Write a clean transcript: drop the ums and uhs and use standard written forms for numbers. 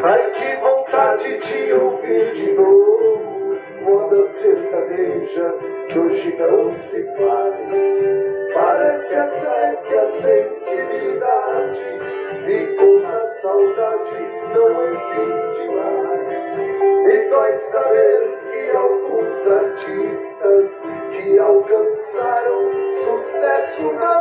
Ai, que vontade de ouvir de novo moda sertaneja que hoje não se faz. Parece até que a sensibilidade ficou na saudade, não existe mais. Me dói saber que alguns artistas que alcançaram sucesso na